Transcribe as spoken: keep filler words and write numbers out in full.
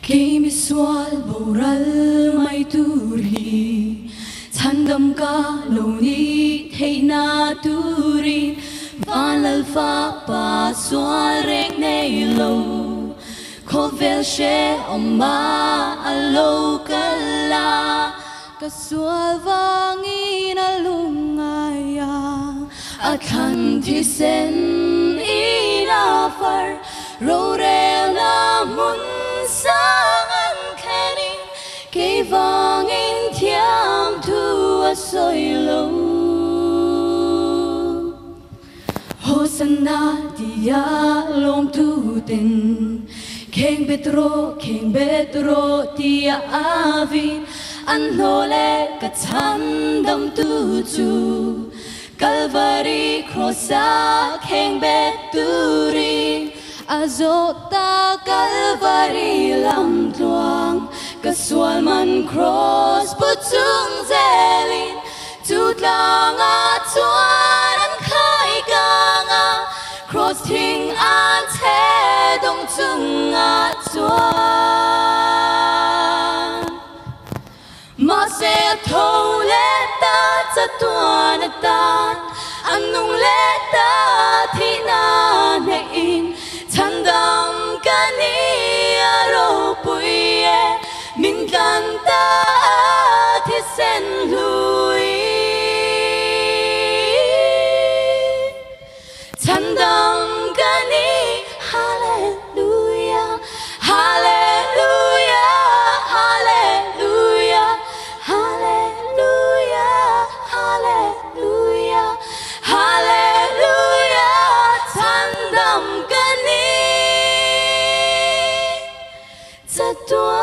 Kay miswal boral may turi Tandam ka lonit hay naturin Valal fa pa soarek nay lo Kovel she oma alo kala Kaswal vangin alungaya Akan tisen inafar Rorel na mun sangan kanin Kay vangin tiang tua soilo Hosanna dia long tu tin King Petro, King Petro dia avin Anole katandam tutu Calvary crossa King Beturi Azota Calvary lam tuang Kaswal man cross putung zelin Tutlang at tuan ang kai ganga Cross ting at hedong tung at tuan Mase to leta sa tuan at tan Anong leta tinanein Tandam kani aro puye Min kanta tisen lui Tandam kani hallelujah Hallelujah Hallelujah Hallelujah Hallelujah Hallelujah Tandam kani Sa tuwa